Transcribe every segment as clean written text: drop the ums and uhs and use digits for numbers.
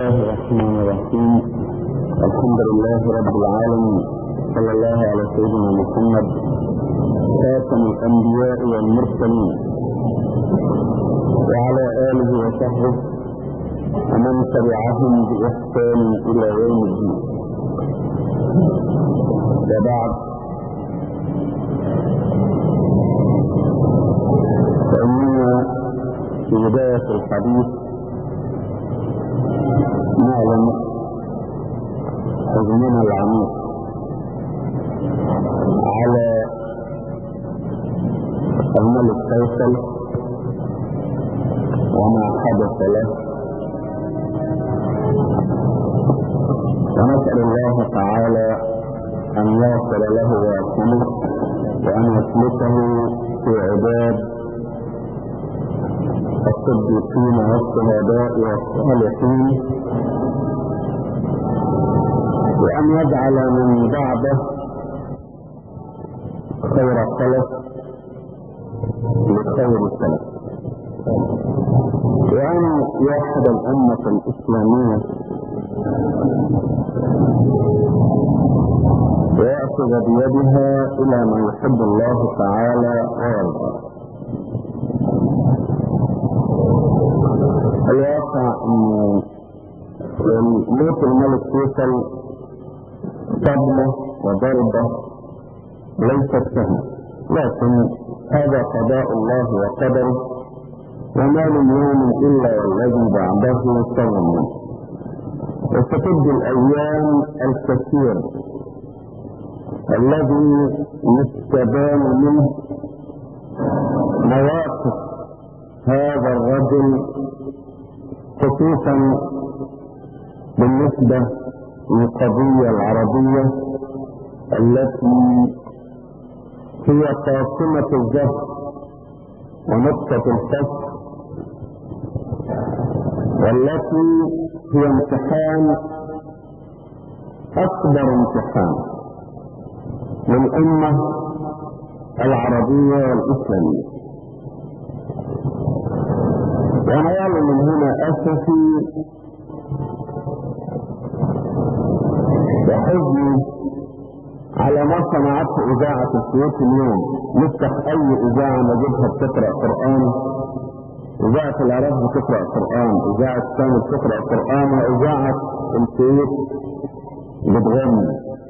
الله الرحمن الرحيم. الحمد لله رب العالمين، صلى الله على سيدنا محمد خاتم الانبياء والمرسلين وعلى اله وصحبه ومن تبعهم باحسان الى يوم الدين. وبعد، فاننا في بدايه الحديث نعلم حزننا العميق على الملك فيصل وما حدث له، ونسأل الله تعالى أن يغفر له ويرحمه وأن يسلكه في عباد الصديقين والشهداء والصالحين، وأن يجعل من بعده خير السلف لخير السلف، وأن يوحد الأمة الإسلامية ويأخذ بيدها إلى ما يحب الله تعالى ويرضى. الواقع أن موت الملك فيصل صدمة وضربة ليست سهلة، لكن هذا قضاء الله وقدره، وما من يوم إلا والذي بعده شر منه. وستبدو الأيام الكثير الذي يستبان منه مواقف هذا الرجل، خصوصا بالنسبة للقضية العربية التي هي قاسمة الجهل ونقطة الفصل، والتي هي امتحان، أكبر امتحان للأمة العربية والإسلامية. وأنا أعلم من هنا أسفي وحزني على ما صنعته إذاعة السويس اليوم. نفتح أي إذاعة نجدها بتقرأ قرآن، إذاعة العراق بتقرأ قرآن، إذاعة الثاني بتقرأ قرآن، وإذاعة السويس بتغني.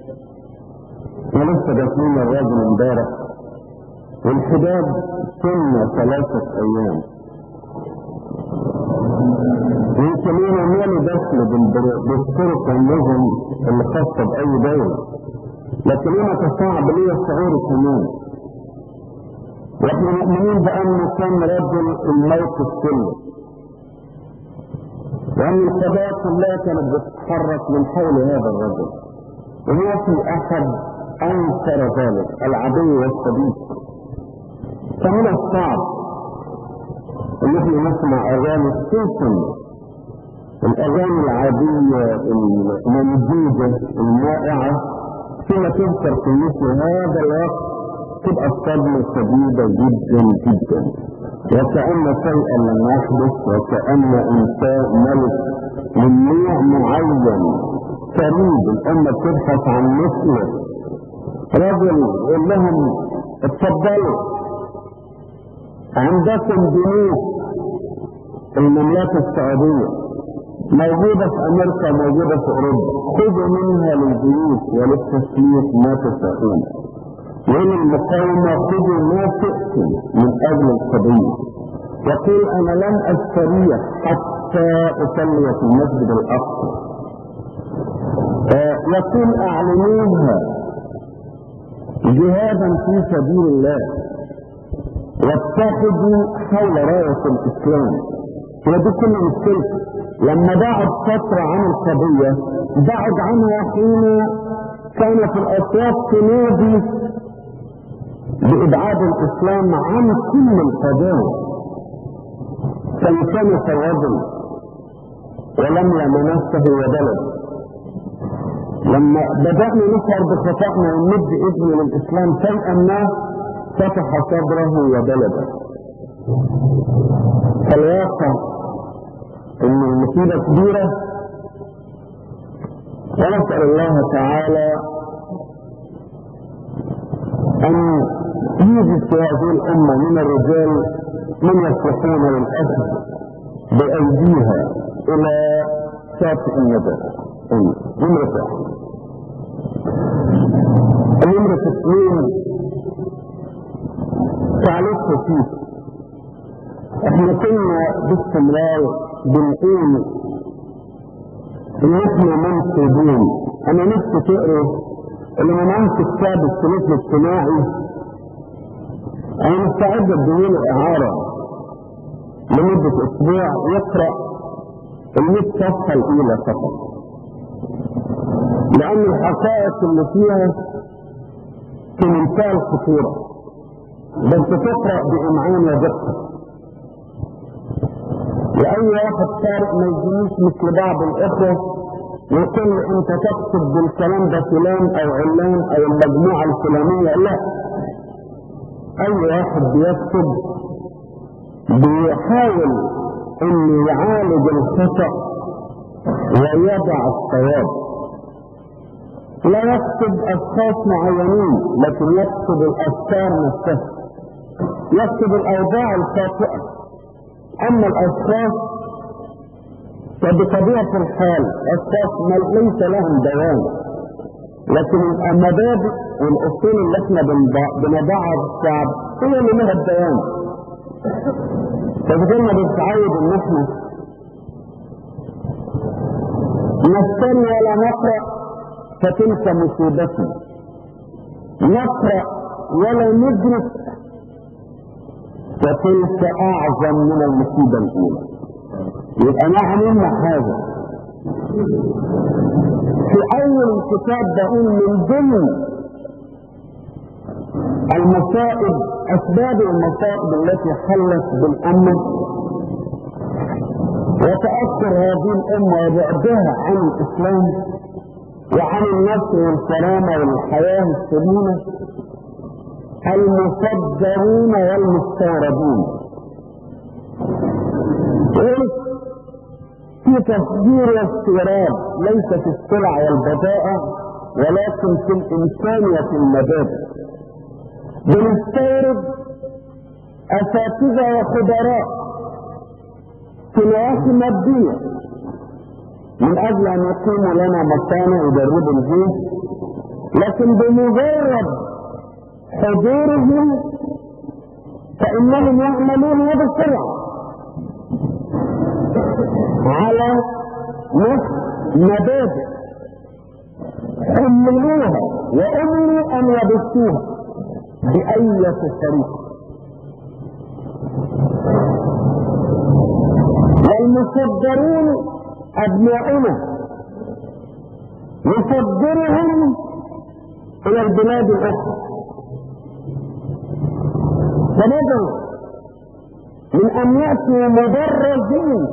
ولسه داخلين الراجل امبارح، والحداد سنة 3 أيام. يمكنون مالي دخل بالطرق والنظم اللي خاصة بأي دولة، لكن هنا تصعب لي الشعور كمان. واحنا مؤمنين بأنه كان رجل الموقف كله، وأن القضاء كلها كانت بتتحرك من حول هذا الرجل، وما في أحد أنكر ذلك، العدو والصديق. فمن الصعب ان احنا نسمع اغاني، خصوصا الاغاني العادية الممجودة المائعة، ثم تذكر في مثل هذا الوقت تبقى الصدمة شديدة جدا جدا، وكأن شيئا لم يحدث، وكأن انسان ملك من نوع معين فريد الامة تبحث عن مثله، رجل يقول لهم اتفضلوا عندكم بنوك المملكة السعودية موجودة في أمريكا، موجودة في أوروبا، خذوا منها للبيوت وللتسليح ما تشاءون، وللمقاومة خذوا ما شئتم من أجل القضية. يقول أنا لن أستريح حتى أصلي في المسجد الأقصى. يقول أعلنوها جهادا في سبيل الله، واتخذوا حول راية الإسلام. ودي كل مشكلة. لما بعد فترة عن القضية، بعد عنها حين كان في الأصوات تنادي بإبعاد الإسلام عن كل القضايا، فانكنس الرجل ولم نفسه وبلد. لما بدأنا نشعر بخطأنا ونمد إذن للإسلام شيئا ما، فتح صدره وبلده. فالواقع ان المصيبة كبيرة، ونسأل الله تعالى أن يوجد في هذه الأمة من الرجال من يصلحون للأسف بأيديها إلى شاطئ النجاة. نمرة 2 تعليق خفيف. احنا كنا باستمرار بنقول ان احنا منصبين. انا نفسي تقرا اللي منعت كتاب السلوك الاجتماعي. انا مستعد اديله اعاره لمده اسبوع يقرا ال100 صفحه الاولى فقط، لان الحقائق اللي فيها في منتهى الخطوره، بس تقرا بامعان ودقه. لأي واحد فارق ما يجيش مثل بعض الإخوة يقول أنت تقصد بالكلام ده فلان أو علان أو المجموعة الفلانية. لا، أي واحد بيكتب بيحاول أن يعالج الخطأ ويضع الصواب. لا يكتب أشخاص معينين، لكن يكتب الأفكار نفسها، يكتب الأوضاع الخاطئة. أما الأشخاص فبطبيعة الحال أشخاص ليس لهم دوام، لكن المبادئ والأصول اللي احنا بنضعها في الشعب هي اللي لها الدوام. فبدلنا بنتعود ان احنا نستنى ولا نقرأ فتلك مصيبتنا، نقرأ ولا ندرك فتلك اعظم من المصيبة الاولى. يبقى نعمل حاجة في اول الكتاب بقول من ضمن المصائب، اسباب المصائب التي حلت بالامة وتأثر هذه الامة وبعدها عن الاسلام وعن النصر والكرامة والحياة السليمة، المصدرون والمستوردون. في تصدير واستيراد ليس في السلع والبضائع ولكن في الانسان وفي المبادئ. بنستورد اساتذة وخبراء في نواحي مادية من اجل ان يقيموا لنا مصانع يدربوا الجيش، لكن بمجرد حضورهم فانهم يعملون بسرعة على نفس مبادئ حملوها وامروا ان يبثوها بأية طريقة. والمصدرون أبناؤنا نصدرهم إلى البلاد الأخرى، فبدأوا من أن يأتوا مدرجين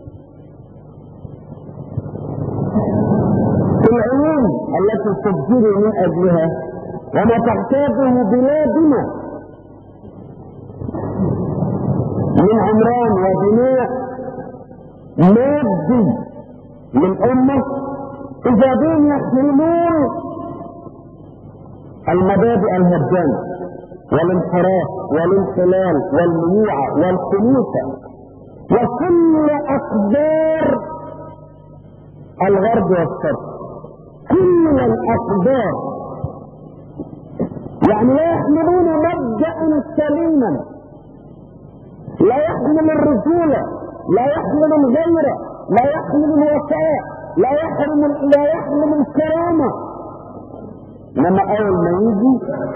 في العلوم التي تجري من أجلها وما تحتاجه بلادنا من عمران وبناء مادي للأمة، إذا بهم يحملون المبادئ الهدامة والانحراف والانحلال والميوعة والخلوصة وكل أقدار الغرب والشرق، كل الأقدار. يعني لا يحملون مبدأ سليما، لا يحمل الرجولة، لا يحمل الغيرة، لا يحمل الوفاء، لا يحمل الكرامة. لما اول ما يجي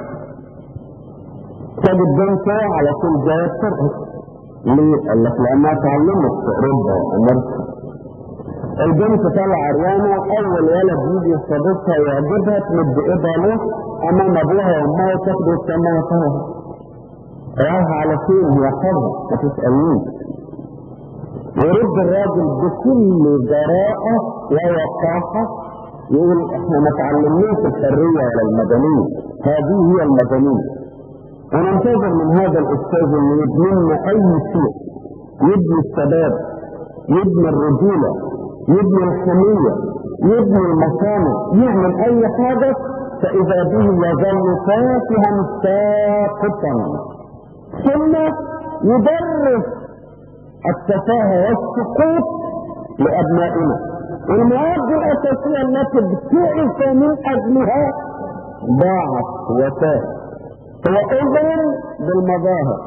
تجد بنته على كل جواب ترقص. ليه؟ قال لك لانها تعلمت في اوروبا وامريكا. البنت طالعه عريانه، اول ولد يجي يستضيفها ويعجبها تمد ايدها له امام ابوها وامها وتاخده وتسميها طه. رايحه على فين؟ هي حره ما تسالنيش. يرد الراجل بكل جراءه ووقاحه يقول احنا ما تعلمناش الحريه ولا المدنيه، هذه هي المدنيه. وننتظر من هذا الاستاذ انه يبني لنا اي شيء، يبني الشباب، يبني الرجوله، يبني الحميه، يبني مكانه يعمل اي حاجة، فاذا به يظل تافها ساقطا. ثم يدرس التفاهة والسقوط لابنائنا. المواد الاساسية التي ابتعث من اجلها ضاعت وتاه. هو اغرم بالمظاهر،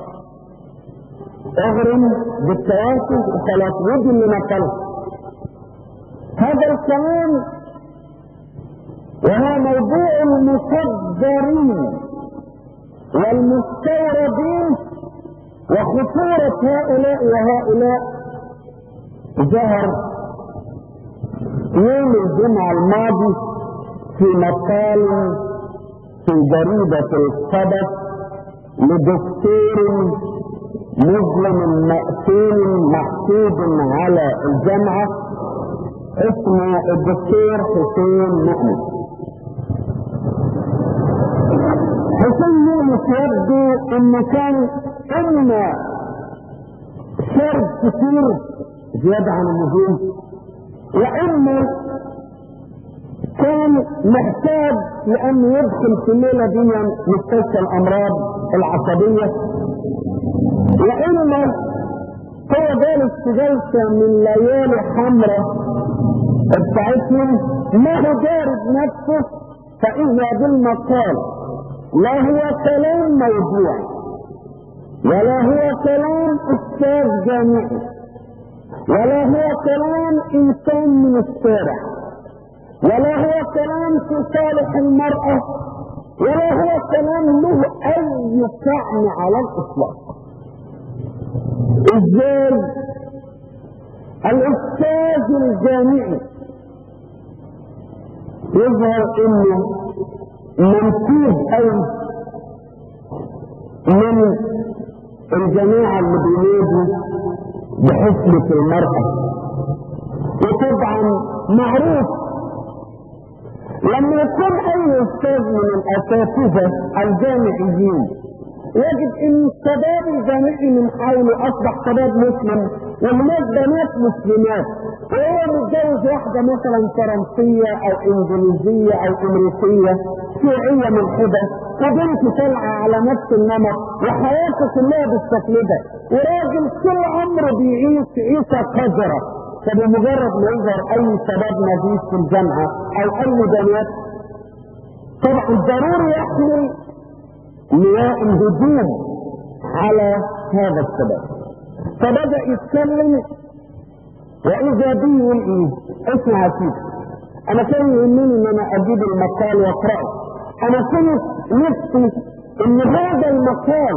اغرم بالتوافق وخلاص ودي اللي نقله. هذا الكلام وهو موضوع المصدرين والمستوردين وخطورة هؤلاء وهؤلاء ظهر يوم الجمعة الماضي في مقال في جريدة الصدف لدكتور مظلم مقتول محسوب على الجامعة اسمه الدكتور حسين مؤمن. حسين مؤمن يبدو انه كان اما شرب كثير زيادة عن اللزوم، واما كان محتاج لانه يدخل في الليلة دي مستشفى الامراض العصبية، واما هو جالس في جلسة من ليالي حمراء بتاعتهم ما هو جارد نفسه، فإذا بالمقال لا هو كلام موضوع ولا هو كلام استاذ جامعي ولا هو كلام انسان من الشارع ولا هو كلام في صالح المرأة ولا هو كلام له اي طعم على الاطلاق. ازاي الاستاذ الجامعي يظهر انه منسوب اي من الجماعة اللي بينادوا بحسنة المرأة؟ وطبعا معروف لما يكون اي استاذ من الاساتذة الجامعيين يجد ان الشباب الجامعي من حوله اصبح شباب مسلم وهناك بنات مسلمات، وهو متجوز واحدة مثلا فرنسية او انجليزية او امريكية شيوعية ملحدة، وبنت طالعة على نفس النمط وحياته كلها بالشكل ده، وراجل كل عمره بيعيش عيشة قذرة. فبمجرد ما يظهر اي شباب نزيف في الجامعة او اي بنات طبعا ضروري يحمل لواء الهجوم على هذا الشباب. فبدأ يتكلم واذا بي يقول ايه؟ اسمع فيه، انا كان يهمني ان انا اجيب المقال واقرأه. انا كنت نفسي ان هذا المقال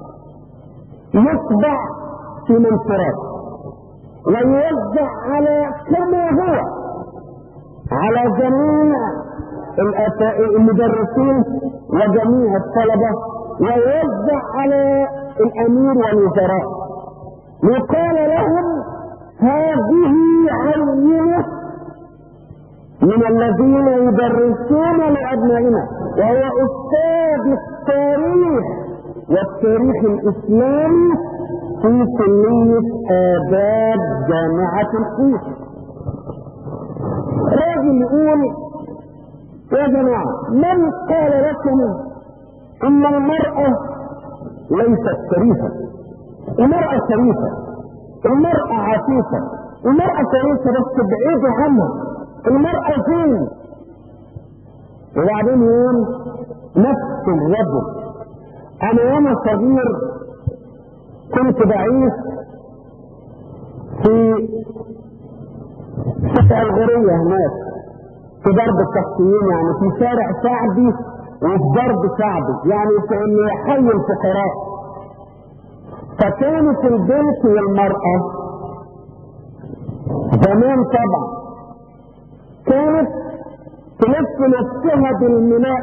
يطبع في منشورات ويوزع على كما هو على جميع المدرسين وجميع الطلبة، ويوزع على الامير والوزراء وقال لهم هذه عينة من الذين يدرسون لأبنائنا، وهو أستاذ التاريخ والتاريخ الإسلامي في كلية آداب جامعة الكويت. راجل يقول يا جماعة من قال لكم إن المرأة ليست شريفة؟ المرأة شريفة، المرأة عفيفة، المرأة شريفة بس بعيدة عنها، المرأة فين؟ وبعدين يقول نفس الرجل. انا وانا صغير كنت بعيش في شارع الغورية هناك في درب التحتيين، يعني في شارع شعبي وفي درب شعبي، يعني في انه يحيي الفقراء. فكانت البنت والمرأة زمان طبعا كانت تلف نفسها بالملاء،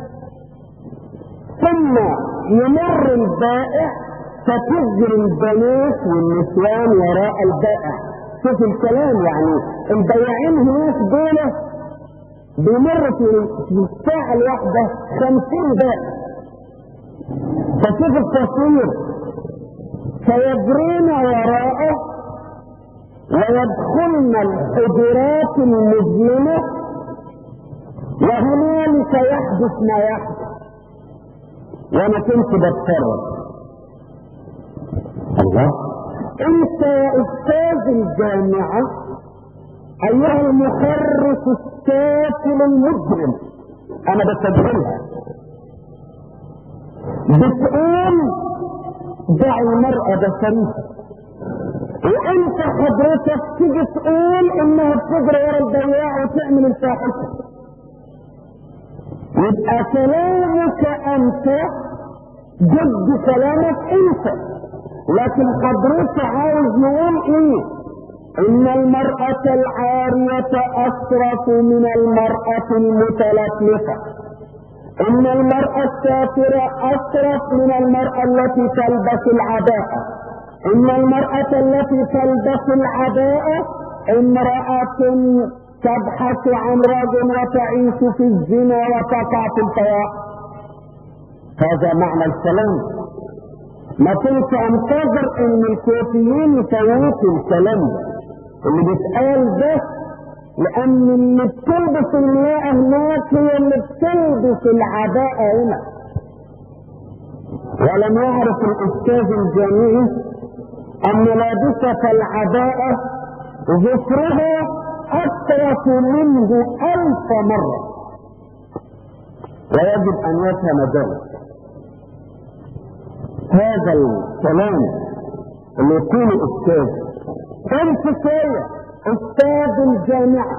ثم يمر البائع فتجري البنات والنسوان وراء البائع. شوف الكلام، يعني البياعين هناك دول بيمر في الساعة الواحدة 50 بائع. فشوف التصوير، فيجرين وراءه ويدخلن الحجرات المظلمة وهنالك يحدث ما يحدث. وانا كنت بتفرج. الله، انت يا استاذ الجامعة ايها المحرك السافل المجرم، انا بسجلها، بتقول دع المرأة بشريفة، وانت حضرتك تيجي تقول انها بتجري ورا البياع وتعمل الفاحشة. يبقى كلامك انت ضد كلامك انت، لكن حضرتك عاوز نقول ايه؟ ان المرأة العارية اسرف من المرأة المتلفلفة، ان المرأة السافرة اسرف من المرأة التي تلبس العباءة، ان المرأة التي تلبس العباءة امرأة تبحث عن رجل وتعيش في الزنا وتقع في الفواحش. هذا معنى الكلام. ما كنت انتظر ان الكوفيين يفوتوا الكلام اللي بيتقال ده، لان اللي بتلبس المرأة هناك هي اللي بتلبس العباءة هنا. ولم يعرف الاستاذ الجامعي ان لابسة العباءة ذكرها أكثر منه 1000 مرة، ويجب أن يفهم ذلك. هذا الكلام اللي يقوله أستاذ كفاية أستاذ الجامعة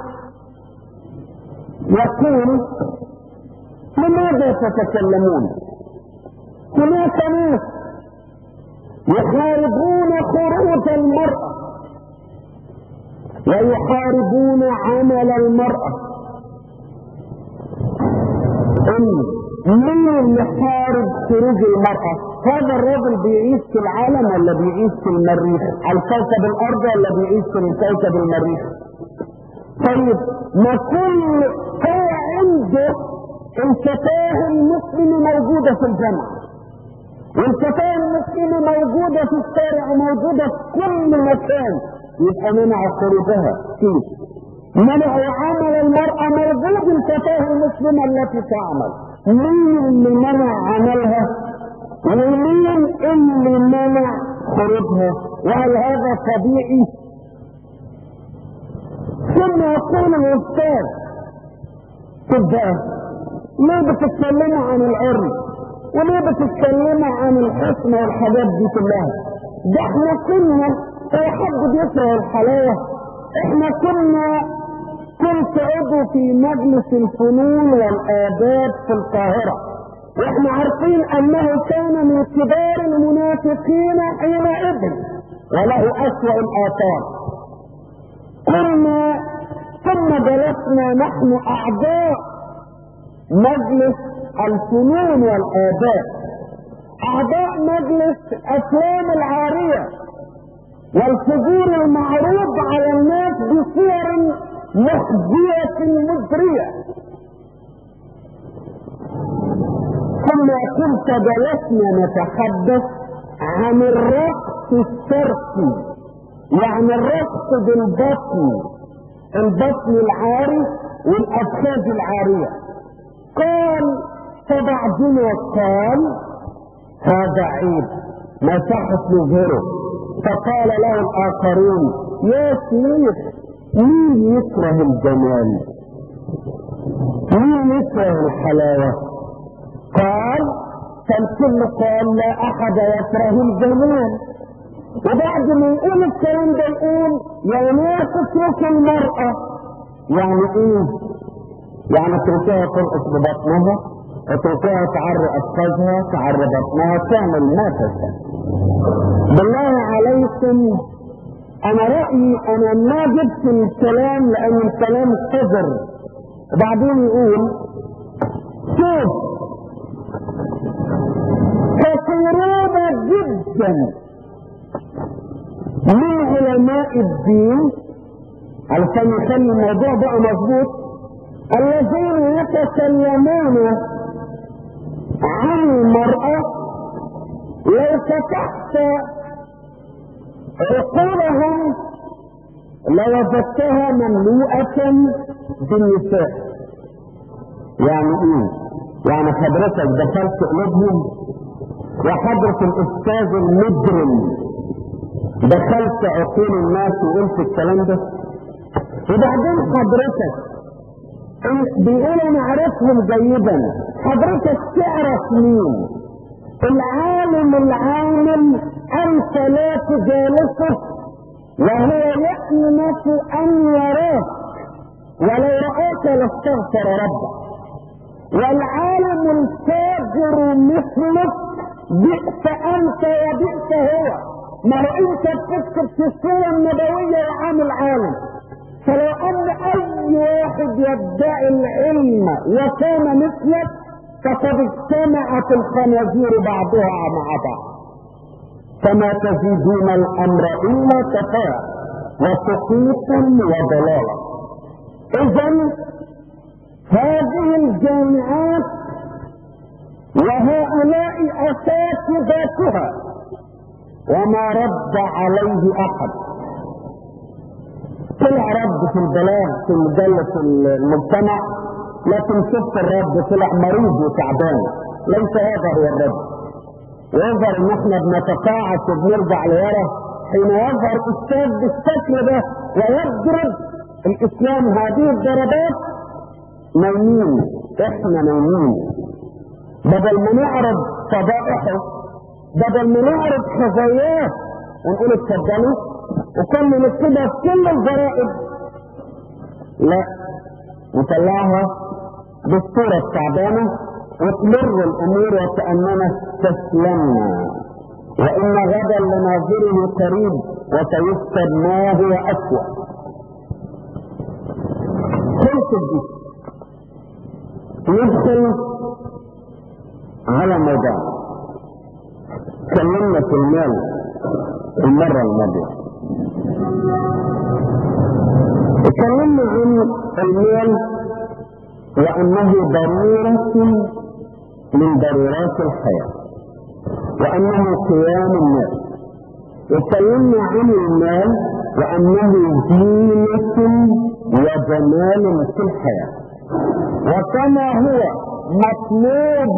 يقول لماذا تتكلمون؟ هناك ناس يحاربون خروج المرأة ويحاربون عمل المرأة. مين اللي حارب خروج المرأة؟ هذا الرجل بيعيش في العالم ولا بيعيش في المريخ؟ على كوكب الارض ولا بيعيش في كوكب المريخ؟ طيب ما كل هو عنده الفتاة المسلمة موجودة في الجامعة، والفتاة المسلمة موجودة في الشارع وموجودة في كل مكان، يبقى منع خروجها كيف؟ منع عمل المرأة موجود الفتاة المسلمة التي تعمل. مين اللي منع عملها؟ ومين اللي منع خروجها؟ وهل هذا طبيعي؟ ثم يقول الاستاذ تبقى ليه بتتكلموا عن العرض؟ وليه بتتكلموا عن الحسن والحاجات دي كلها؟ ده احنا كنا هو حد بيكره الحلاوة. احنا كنت عضو في مجلس الفنون والآداب في القاهرة، واحنا عارفين انه كان من كبار المنافقين حينئذ وله اسوأ الآثار. ثم جلسنا نحن اعضاء مجلس الفنون والآداب، اعضاء مجلس افلام العارية والفجور المعروض على الناس بصور محزية مزرية. ثم كنت جلسنا نتحدث عن الرقص الشرقي، يعني الرقص البطن العاري والأفخاذ العارية. قال فبعضنا قال هذا عيب ما صحت نظهره، فقال له الآخرون يا شيخ مين يكره الجمال؟ مين يكره الحلاوة؟ قال فالكل قال لا احد يكره الجمال. وبعد ما يقول الكلام ده يقول يا ناس اتركوا المرأة. يعني ايه؟ يعني اتركوها ترقص ببطنها، اتركوها تعري افخاذها، تعري بطنها، تعمل ما تشاء. بالله عليكم انا رأيي انا ما جبت الكلام لان الكلام قذر. وبعدين يقول شوف كثيرون جدا من علماء الدين علشان يخلي الموضوع بقى مظبوط الذين يتكلمون عن المرأة لو فتحت عقولهم لوجدتها مملوءة بالنساء. يعني ايه؟ يعني حضرتك دخلت قلوبهم، وحضرة الاستاذ المجرم دخلت عقول الناس وقلت الكلام ده. وبعدين حضرتك بيقول انا عارفهم جيدا، حضرتك تعرف مين؟ العالم العالم انت لا تجالسه وهو يأنف ان يراك، ولو رآك لاستغفر ربك. والعالم الفاجر مثلك بئس انت وبئس هو. ما هو انت بتكتب في السورة النبوية وعامل عالم، فلو ان اي واحد يدعي العلم وكان مثلك فقد اجتمعت الخنازير بعضها مع بعض، فما تزيدون الامر الا تفاهة وسقوطا وضلالا. اذا هذه الجامعات وهؤلاء اساتذتها وما رد عليه احد. طلع رد في البلاغ في مجلة المجتمع، لكن شفت الرد طلع مريض وتعبان. ليس هذا هو الرد. ويظهر ان احنا بنتقاعس وبنرجع لورا حين يظهر استاذ بالشكل ده ويضرب الاسلام هذه الضربات. نايمين، احنا نايمين. بدل ما نعرض فضائحه، بدل ما نعرض خزاياه ونقول اتفضلوا وكنا نكتبها في كل الجرائد، لا، نطلعها بالصورة التعبانة وتمر الامور وكأننا استسلمنا، وان غدا لناظره قريب وسيكتب ما هو اسوأ. خلص دي ندخل على موضوع تكلمنا في المال المرة الماضية. تكلمنا عن المال وأنه ضرورة من ضرورات الحياة وأنه قيام الناس. تكلمنا عن المال وأنه زينة وجمال في الحياة، وكما هو مطلوب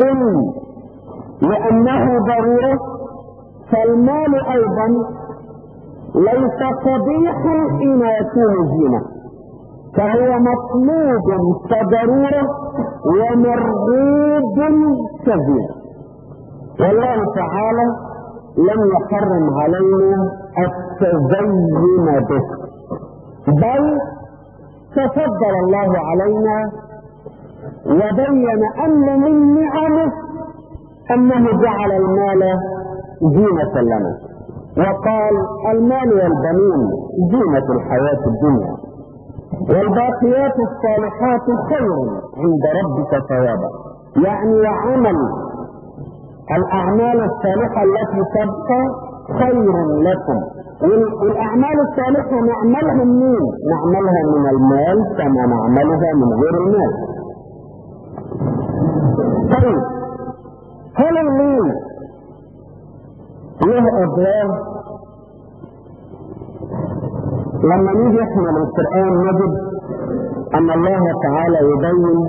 لأنه ضرورة، فالمال أيضا ليس قبيحا حين يكون زينة، فهو مطلوب كضرورة ومرغوب كزينة. والله تعالى لم يحرم علينا التزين به، بل تفضل الله علينا وبين أن من نعمه أنه جعل المال زينة لنا، وقال المال والبنون زينة الحياة الدنيا والباقيات الصالحات خير عند ربك ثوابا. يعني وعمل الأعمال الصالحة التي تبقى خير لكم. والأعمال الصالحة نعملها منين؟ نعملها من المال كما نعملها من غير المال. طيب هل المال له أضرار؟ لما نيجي احنا للقرآن نجد أن الله تعالى يبين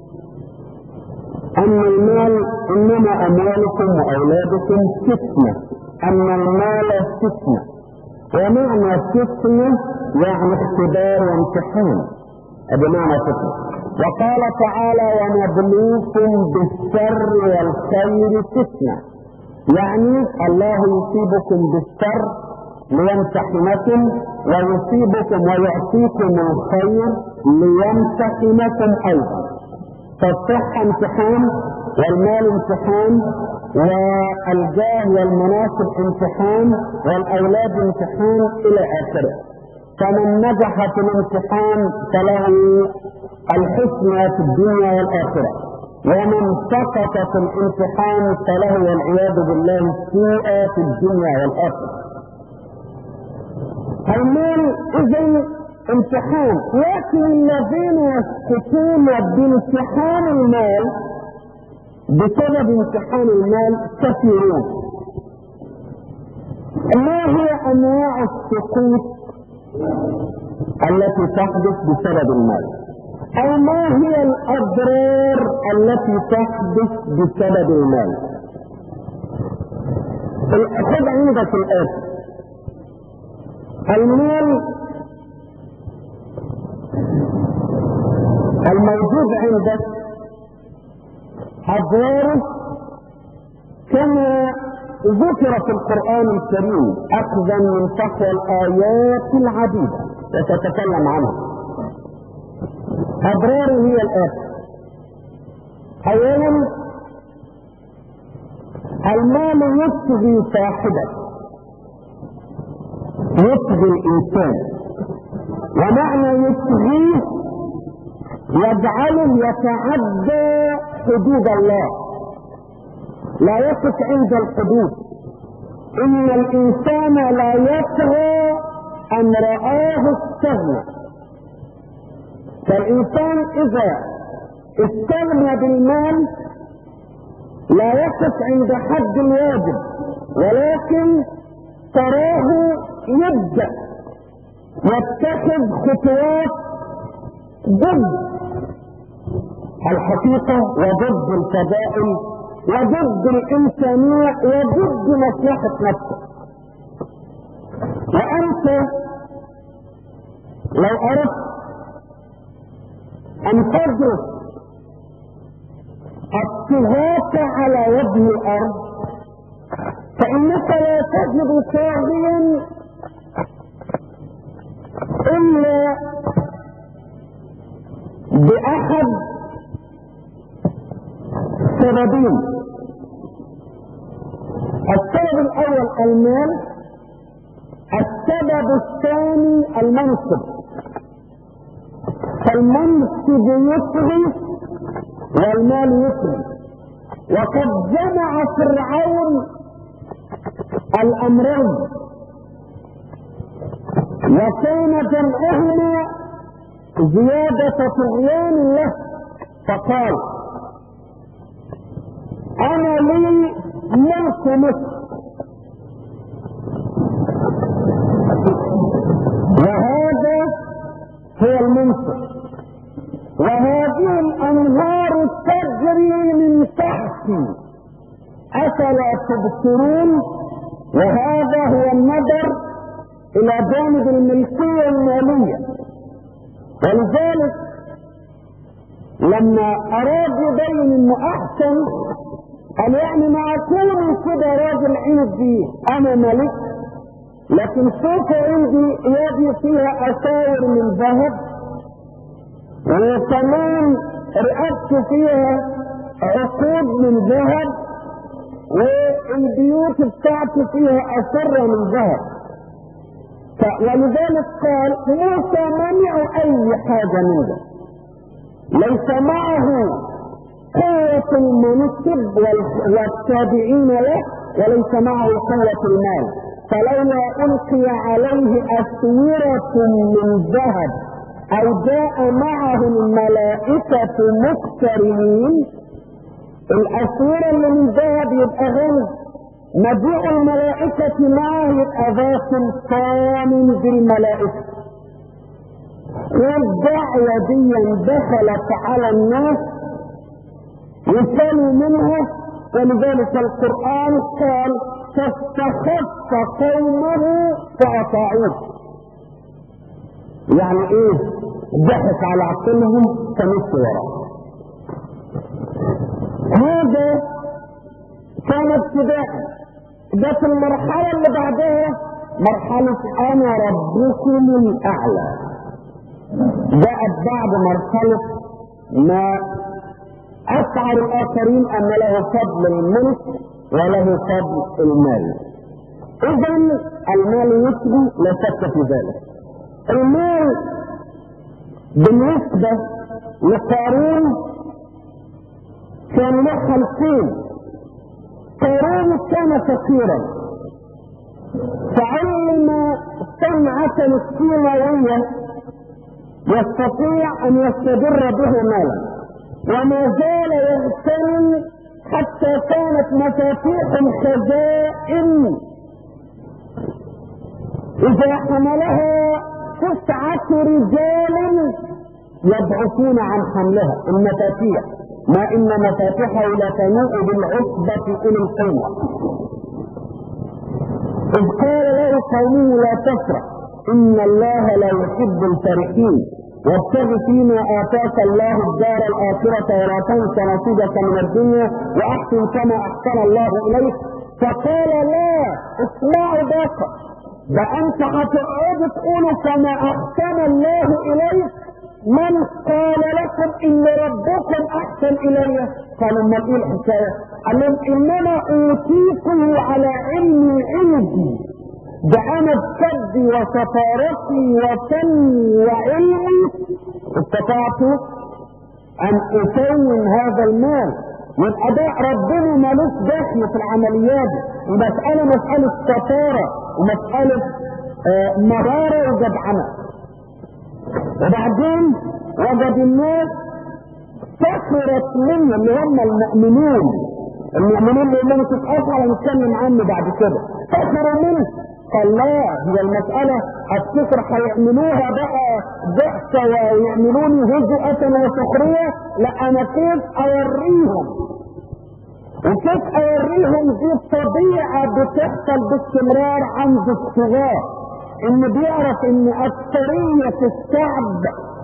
أن المال إنما أموالكم وأولادكم فتنة، أن المال فتنة، ومعنى فتنة يعني اختبار وامتحان، بمعنى فتنة. وقال تعالى ونبلوكم بالشر والخير فتنة، يعني الله يصيبكم بالشر ليمتحنكم ويصيبكم ويعطيكم الخير ليمتحنكم ايضا. فالصحة امتحان، والمال امتحان، والجاه والمناصب امتحان، والاولاد امتحان الى اخره. فمن نجح في الامتحان فله الحسنى في الدنيا والاخره، ومن سقط في الامتحان فله والعياذ بالله السوء في الدنيا والاخره. المال اذا امتحان، لكن الذين يسقطون بامتحان المال بسبب امتحان المال كثيرون. ما هي انواع السقوط التي تحدث بسبب المال، أو ما هي الأضرار التي تحدث بسبب المال. خذ عندك الآتي: المال الموجود عندك أضراره كما ذكر في القرآن الكريم أخذا من تقوى الآيات العديدة وتتكلم عنها. أضراره هي الآتي: أولا، المال يطغي صاحبه، يطغي الإنسان، ومعنى يطغيه يجعله يتعدى حدود الله، لا يقف عند الحدود. إن الإنسان لا يطغى أن رآه استغنى، فالإنسان إذا استغنى بالمال لا يقف عند حد الواجب، ولكن تراه يبدأ يتخذ خطوات ضد الحقيقة وضد الفضائل وضد الإنسانية وضد مصلحة نفسه. وأنت لو أردت أن تدرس الطغاة على وجه الأرض فإنك لا تجد طاغيا إلا بأحد سببين. السبب الأول المال، السبب الثاني المنصب. فالمنصب يطغي والمال يطغي، وقد جمع فرعون الأمرين وكان جمعهما زيادة طغيان له، فقال: أنا لي ملك مصر، وهذا هو المنصب، وهذه الأنهار تجري من تحتي أفلا تبصرون. وهذا هو النظر إلى جانب الملكية المالية. ولذلك لما أراد يبين إنه أحسن قال يعني مع كل كده راجل عندي أنا ملك، لكن سوف عندي يدي فيها أساور من ذهب، وكمان رقبت فيها عقود من ذهب، والبيوت بتاعتي فيها أسرة من ذهب. ولذلك قال موسى منع أي حاجة منه، ليس معه قوة المنصب والتابعين له، وليس معه قوة المال. فلولا ألقي عليه أسورة من ذهب أو جاء معه الملائكة مقترنين. الأسورة اللي من ذهب يبقى غني، مجيء الملائكة معه يبقى ذا سلطان بالملائكة. والدعوة دي دخلت على الناس وصلوا منها، ولذلك القرآن قال: فاستخف قومه فأطاعوه. يعني ايه؟ ضحك على عقلهم فمشوا وراه. هذا كان ابتداء. ده في المرحلة اللي بعدها مرحلة أنا ربكم الأعلى. جاءت بعد مرحلة ما أشعر الآخرين أن له فضل الملك وله فضل المال. إذن المال يطغي لا شك في ذلك. المال بالنسبة لقارون كان له خلقين. قارون كان فقيرا فعلم صنعة الكيماوية يستطيع أن يستدر به مالا، وما زال يغتنم حتى كانت مفاتيح الخزائن إذا حملها 9 رجال يبعثون عن حملها المفاتيح، ما إن مفاتيحه لتنوء بالعصبة أولي القوة. إذ قال له قومه لا تفرح إن الله لا يحب الفرحين وابتغ فيما آتاك الله الدار الآخرة ولا تنس نصيبك من الدنيا وأحسن كما أحسن الله إليك. فقال لا، اسمعوا ده أنت هتقعدوا تقولوا كما أحسن الله إليك؟ من قال لكم إن ربكم أحسن إلي؟ قالوا ما إيه الحكاية؟ قال لهم إنما أوتيته على علم عندي، ده أنا بكدي وسفارتي وفني وعلمي استطعت أن أكون هذا المال. والأداء ربنا ملوش دخل في العمليات، المسألة مسألة سفارة ومسألة مرارة وجدعنة. وبعدين وجد الناس سخرت منه اللي هم المؤمنين اللي هم تتقاطع ونتكلم عنه بعد كده، سخروا منه. قال لا، هي المسألة السخر هيعملوها بقى ضحكة ويعملوني هزءة وسخرية؟ لا، أنا كيف أوريهم، وكيف أوريهم دي طبيعة بتحصل باستمرار عند الصغار، إن بيعرف إن أكثرية الشعب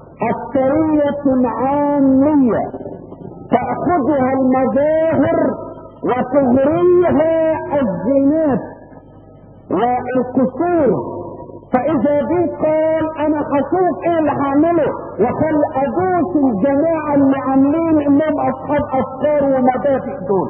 أكثرية عامية تأخذها المظاهر وتغريها الزينات والكسور. فإذا دي قال أنا هشوف إيه اللي هعمله وخل أدوس الجماعة اللي عاملين إنهم أصحاب أفكار ومبادئ دول.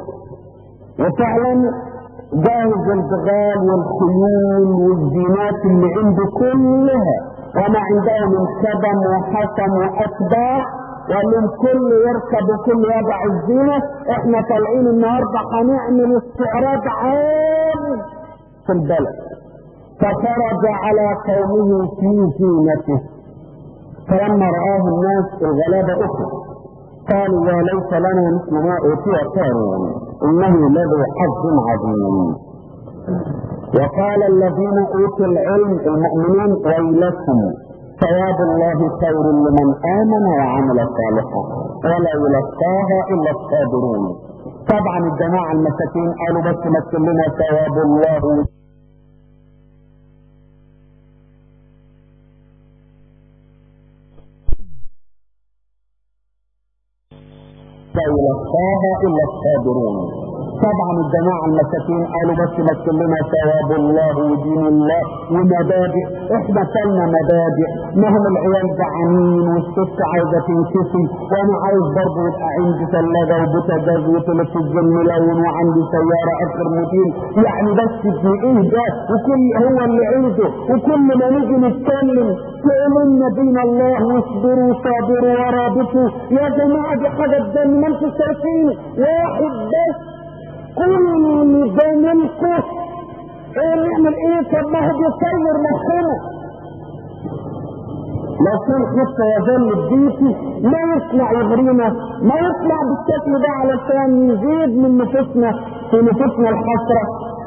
وفعلا جاهز البغال والخيول والزينات اللي عنده كلها وما عنده من خدم وحكم وأتباع، وقال لهم كل يركب وكل يضع الزينة. احنا طالعين النهارده هنعمل استعراض عام في البلد. فخرج على قومه في زينته، فلما رآه الناس الغلابة أخرى قالوا يا ليت لنا مثل ما أوتي قارون إنه لذو حظ عظيم. وقال الذين أوتوا العلم المؤمنين ويلكم ثواب الله خير لمن آمن وعمل صالحا ولا يلقاها إلا الصابرون. طبعا الجماعة المساكين قالوا بس مثل لنا ثواب الله يلقاها الا الصابرون. طبعا الجماعة المساكين قالوا بس مثل لنا ثواب الله ودين الله ومبادئ. احنا كلنا مبادئ، ما هم العيال جعانين والست عايزة تنكسي، وانا عايز برضه يبقى عندي ثلاجة وبوتاجاز وتلفزيون ملون وعندي سيارة اخر موديل، يعني بس ابن ايه ده وكل هو اللي عنده. وكل ما نيجي نتكلم تؤمن دين الله واصبروا صابروا ورابطوا. يا جماعة دي حاجة الدم، ما انتوا شايفين واحد بس كل ده ملكه ايه نعمل ايه؟ طب ما هو بيصير مخنا. لو كان حتى يظل البيتي ما يطلع يغرينا، ما يطلع بالشكل ده علشان يزيد من نفسنا في نفسنا الحسرة.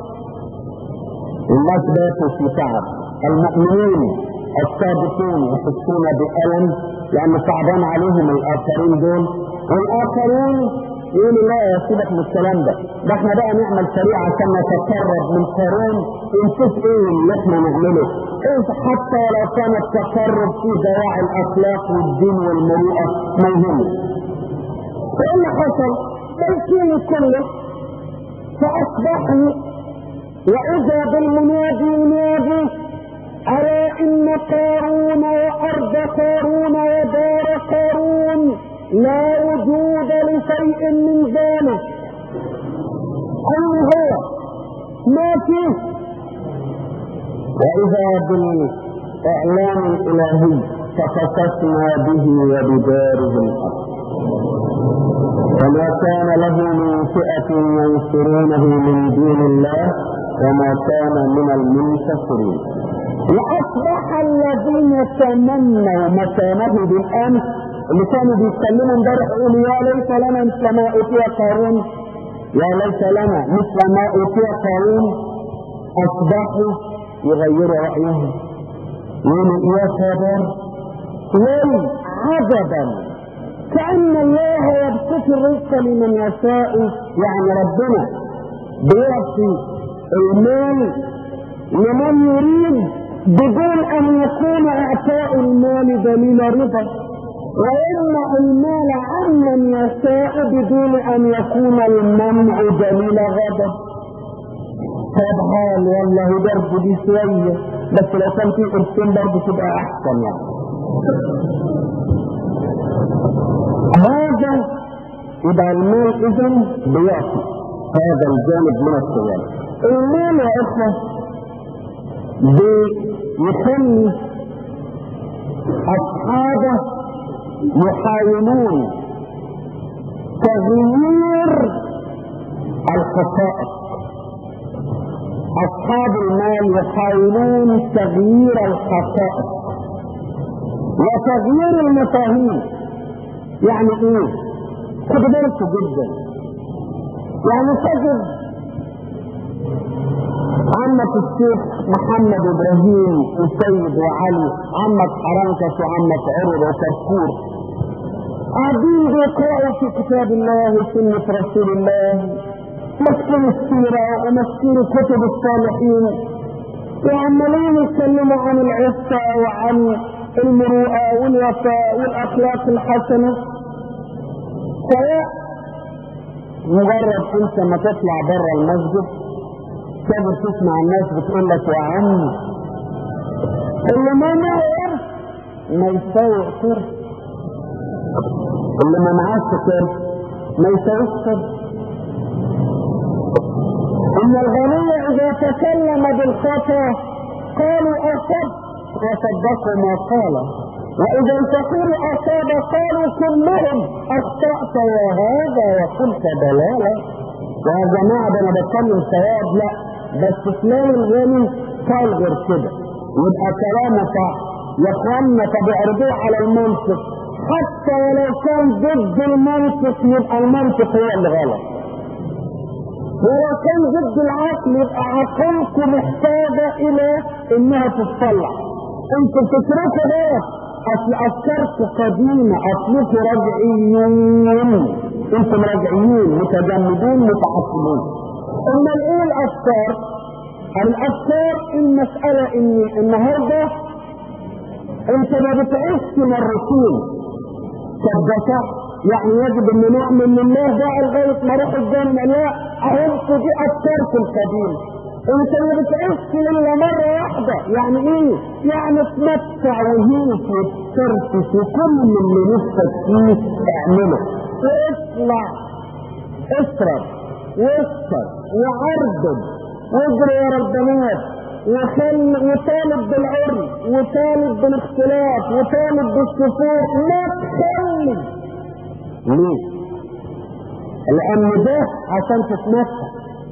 الناس باتوا في تعب، المؤمنين الصادقين يحسون بألم لأن صعبان عليهم الآخرين دول، والآخرين يقولوا لا يا سيبك من الكلام ده احنا بقى نعمل شريعة عشان نتقرب من قارون ونشوف ايه اللي احنا نعمله. ايه حتى لو كان التقرب في دواعي الاخلاق والدين والمروءة ما يهمش. وايه اللي حصل؟ تيسيني كله فاصبحوا واذا بالمنادي ينادي أرى إن قارون وأرض قارون ودار قارون لا وجود لشيء من ذلك. أين هو؟ ما فيه. وإذا بالإعلام الإلهي فخسفنا به وبداره الأرض وما كان له من فئة ينصرونه من دون الله وما كان من المنتصرين. وأصبح الذين تمنوا مكانه بالأمس اللي كانوا بيتكلموا امبارح يقولوا يا ليت لنا مثل ما أوتي قارون، يا ليت لنا مثل ما أوتي قارون، أصبحوا يغيروا رأيهم يا خبر ليه عجبا كأن الله يبسط الرزق لمن يشاء. يعني ربنا بيعطي المال لمن يريد بدون ان يكون اعطاء المال دليل رضا، ويمنع المال عمن يشاء بدون ان يكون المنع دليل غضب. طب حال والله برضه دي شويه، بس لو كان في قرشين برضه تبقى احسن يعني. هذا يبقى المال اذن بيعطي هذا الجانب من الصيام. المال يا اخوه بيخلي اصحابه يحاولون تغيير الحقائق. اصحاب المال يحاولون تغيير الحقائق وتغيير المفاهيم. يعني ايه؟ خد بالك جدا. يعني تجد عمك الشيخ محمد ابراهيم وسيد وعلي، عمك حرنكس وعمك عرب وكركور، قاعدين بيقرأوا في كتاب الله وسنة رسول الله، ماسكين السيرة وماسكين كتب الصالحين، وعمالين يتكلموا عن العفة وعن المروءة والوفاء والأخلاق الحسنة. مجرد انت ما تطلع بره المسجد تقدر تسمع الناس بتقول لك يا عم اللي ما معاه ما يساوي قرش، اللي ما معاش قرش ما يساويش قرش. ان الغني اذا تكلم بالخطا قالوا اصبت وصدقوا ما قال، واذا الفقير اصاب قالوا كلهم اخطأت وهذا وقلت ضلالا. يا جماعه ده انا بتكلم ثواب، لا بس فلان الغني قال غير كده يبقى كلامه صح. يا اخوانا طب اعرضوه على المنطق، حتى ولو كان ضد المنطق يبقى المنطق هو اللي غلط، ولو كان ضد العقل يبقى عقلكم محتاجه الى انها تتصلح. انتوا بتتركوا ده اصل افكاركم قديمه، اصلكم راجعيين، انتم راجعيين متجمدين متعصبين. اما ايه الافكار؟ الافكار المساله ان النهارده انت ما بتعيش مرتين. طب ده صح، يعني يجب ان نؤمن لله بقى لغايه ما اروح الجنه؟ لا، اهمكم دي افكاركم القديمه. انت ما بتعيش الا مره واحده. يعني ايه؟ يعني تمتع وهيك وتفرفش وكل اللي نفسك فيه اعمله، واطلع اشرب واسكر وعرضب واجري ورا البنات وطالب بالعرض وطالب بالاختلاف وطالب بالصفوف. ما تخلي ليه؟ لان ده عشان تتمتع.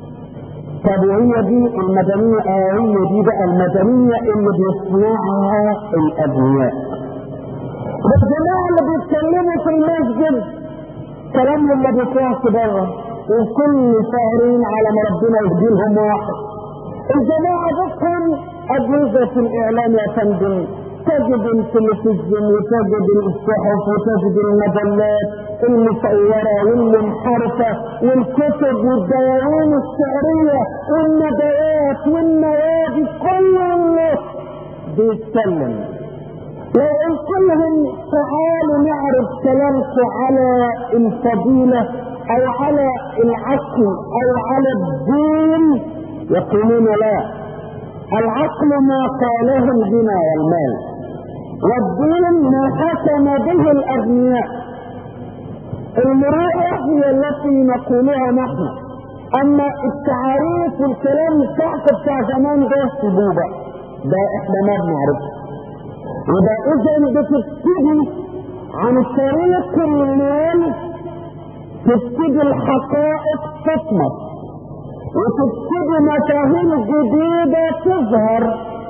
طب وهي دي المدنية؟ هي دي بقى المدنية اللي بيصنعها الأبنياء. والجماعة اللي بيتكلموا في المسجد كلامهم ما بيطلعش بره، وكل سهرين على ما ربنا يهديلهم واحد. الجماعة بكم أجهزة الإعلام يا فندم، تجد التلفزيون وتجد الصحف وتجد المجلات المصورة والمنحرفة والكتب والدواوين الشعرية والندوات والنوادي، كله بيتكلم. لو قلت لهم تعالوا نعرف كلامكم على الفضيلة او على العقل او على الدين، يقولون لا، العقل ما قاله الغنى والمال، والدين ما حكم به الاغنياء. المروءة هي التي نقولها نحن، اما التعاريف والكلام بتاع زمان ده سبوبة، ده احنا ما بنعرفه. وده اذا بتبتدي عن طريق المال، تبتدي الحقائق تطمس، وتبتدي مفاهيم جديدة تظهر،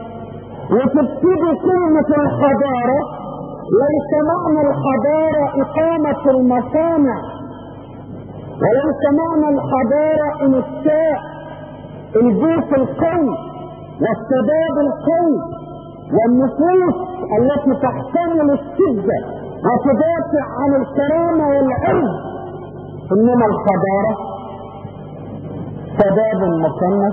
وتبتدي كلمة الحضارة. ليس معنى الحضارة إقامة المصانع، وليس معنى الحضارة إنشاء الجيش القوي والشباب القوي والنفوس التي تحتمل الشدة وتدافع عن الكرامة والعرض. انما الحضارة شباب مكنس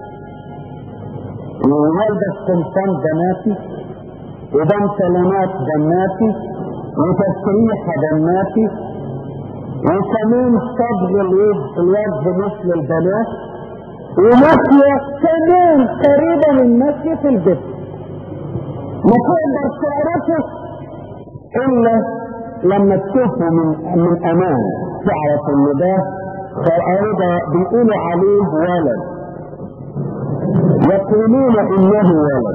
ووالدة قمصان بناتي وبنطلونات بناتي وتسريحة بناتي وكمان صبغ الوجه مثل البنات وماشية كمان قريبة من ماشية في البيت. ما تقدر تعرفه الا لما تشوفه من امان تعرف ان ده بيقولوا عليه ولد، يقولون انه ولد.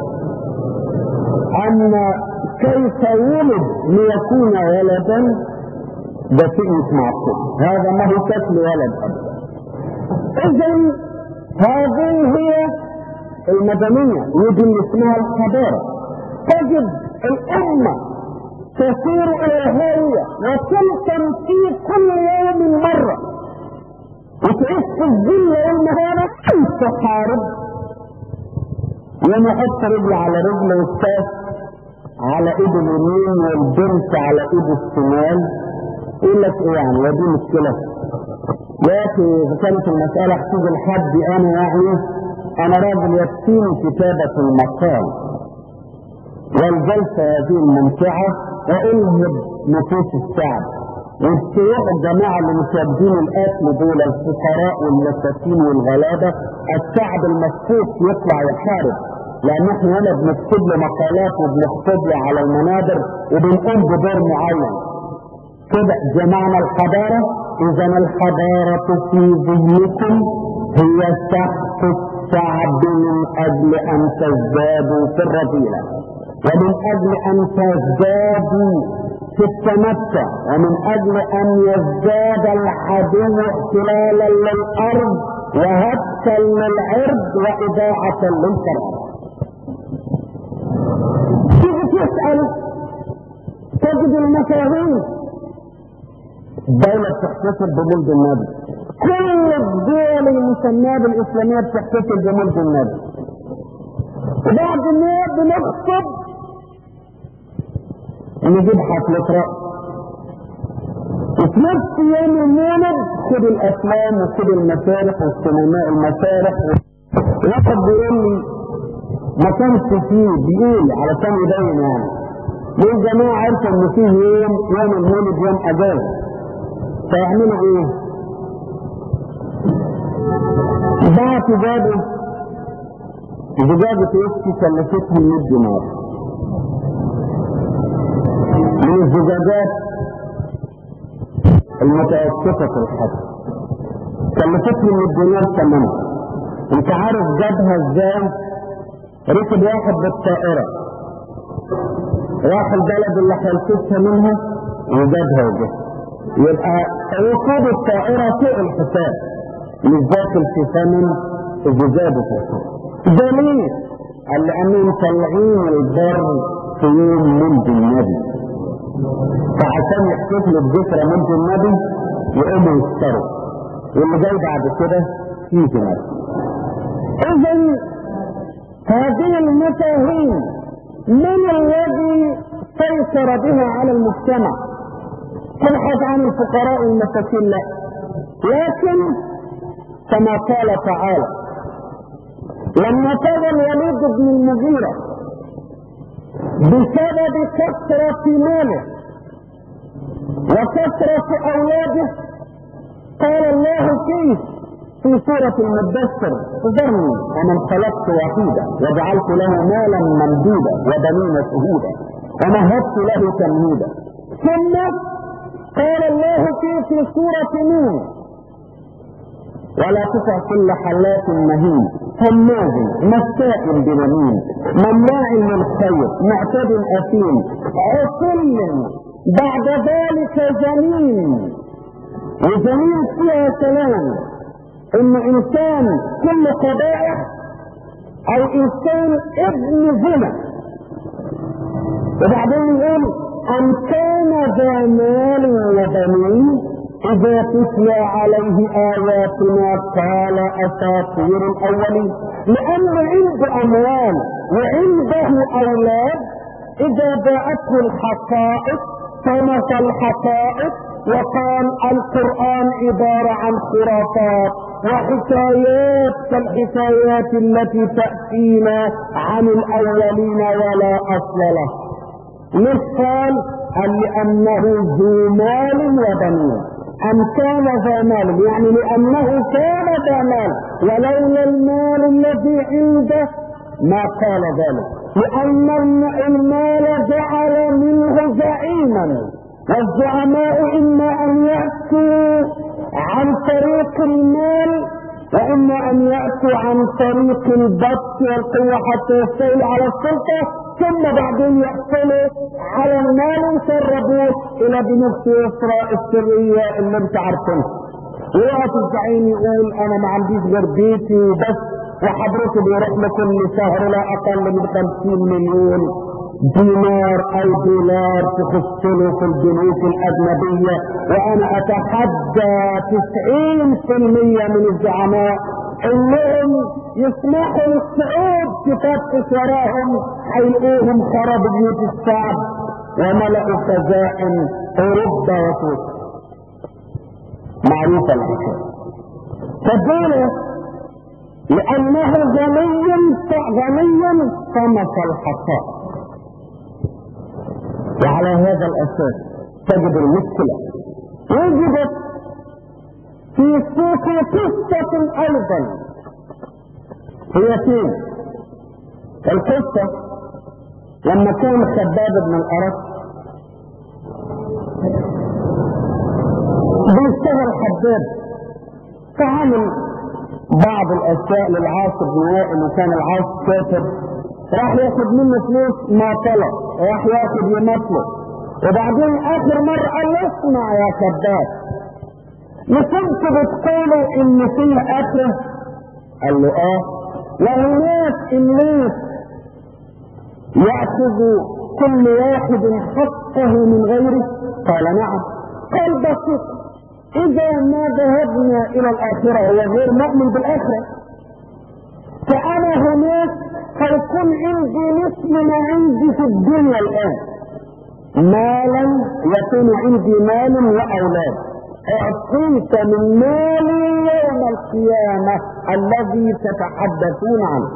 اما كيف ولد ليكون ولدا ده شيء مش معقول، هذا ما هو شكل ولد ابدا. اذا هذه هي المدنية يجي اللي اسمها الحضارة. تجد الامة تسير الى الهوية وتلقن في كل يوم مرة وتعيش في الظل والنهار تحارب، يوم يحط رجل على رجل والكاس على ايد اليمين والبنت على ايد الشمال. يقول لك ايه يعني ودي مشكلة يا اخي اذا كانت المسألة حسب الحد انا راجل يكفيني كتابة المقال والجلسة هذه الممتعة والهب نفوس الشعب والسياح الجماعة اللي مشاهدين القتل دول الفقراء والمساكين والغلابة. الشعب المسكوت يطلع يحارب لان احنا هنا بنكتب له مقالات وبنكتب له على المنابر وبنقوم بدور معين كده. جمعنا الحضارة. اذا الحضارة في ذهنكم هي سحق الشعب من اجل ان تزدادوا في الرذيلة ومن اجل ان تزدادوا في التمتع ومن اجل ان يزداد العدو احتلالا للارض وهتكا للعرض واذاعة للكرامة. تيجي تسأل تجد المفاهيم. الدولة بتحتفل بمولد النبي، كل الدول المسماة بالاسلامية بتحتفل بمولد النبي، وبعد ما بنخطب نجيب حفلة رأس وفي نفس يوم المولد خد الافلام وخد المسارح والسينماء المسارح. واحد بيقول لي ما كانش فيه بيقول علشان يبين يعني ليه جماعة عارفة ان فيه يوم المولد يوم اجازة فيعملوا ايه؟ بعتوا جابوا زجاجة ويسكي كلفتهم 100 دينار. من الزجاجات المتوسطة في الحجم كلفتهم 100 دينار ثمنها. انت عارف جابها ازاي؟ ركب واحد بالطائرة راح البلد اللي هيلفتها منها وجابها وجابها. يبقى ركوب الطائرة فوق الحساب مش داخل في ثمن الزجاجة في الحساب. ده ليه؟ قال لأنهم طالعين البر في يوم مولد النبي، فعشان يحتفلوا بذكرى مولد النبي يقوموا يفطروا واللي جاي بعد كده يجي نفسه. إذا هذه المفاهيم من الذي سيطر بها على المجتمع؟ تبحث عن الفقراء والمساكين لا، لكن كما قال تعالى لما كان الوليد بن المغيرة بسبب كثرة ماله وكثرة اولاده قال الله فيه في سورة المدثر ذرني ومن خلقت وحيدا وجعلت له مالا ممدودا وبنين شهودا ومهدت له تمهيدا. ثم قال الله فيه في سورة نون ولا تطع كل حلاف مهين هماز مشاء بنميم مناع للخير معتد اثيم عتل بعد ذلك زنين. وزنين فيها كلام ان انسان كل قبائح او انسان ابن زنا. وبعدين يقول ان كان ذا مال وبنين إذا تتلى عليه آياتنا قال أساطير الأولين، لأنه عنده أموال وعنده أولاد. إذا جاءته الحقائق طمس الحقائق وقال القرآن عبارة عن خرافات وحكايات كالحكايات التي تأتينا عن الأولين ولا أصل له. مثال لأنه ذو مال وبنين، أم كان ذا مال يعني لأنه كان ذا مال، ولولا المال الذي عنده ما قال ذلك، لأن المال جعل منه زعيما، والزعماء إما أن يأتوا عن طريق المال وإما أن يأتوا عن طريق البطش والقوة حتى يستولوا على السلطة، ثم بعدين يحصلوا على المال ويسربوه إلى بنوك سويسرا السرية اللي انت عارفينها. ويقف الزعيم يقول أنا ما عنديش غير بيتي وبس، وحضرته بيروح له كل شهر لا أقل من 50 مليون دينار أو دولار تخش له في البنوك الأجنبية. وأنا أتحدى 90% من الزعماء انهم يسمحوا للصعود تفتش وراهم هيلاقوهم خرب بيوت الشعب وملأوا خزائن اوروبا وسويسرا. معروفة الحكاية. فدوله لانه غني طمس الحقائق، وعلى هذا الاساس تجد المشكلة وجدت في سوق قصة ايضا. هي فين القصة؟ لما كان خباب بن الأرت بيشتغل حداد، فعمل بعض الاشياء للعاصر بن وائل، وكان العاصر كافر، راح ياخد منه فلوس ما طلب، راح ياخد يمثله، وبعدين اخر مرة قال له اسمع يا خباب، مش انتوا بتقولوا ان فيه اخره؟ قال له وهناك الناس يأخذ كل واحد حقه من غيره؟ قال نعم. قال بسيط، اذا ما ذهبنا الى الاخرة هو غير مؤمن بالاخرة، فانا هناك هيكون عندي مثل ما عندي في الدنيا الان، مالا يكون عندي مال واولاد، اعطيت من مالي يوم القيامة الذي تتحدثون عنه.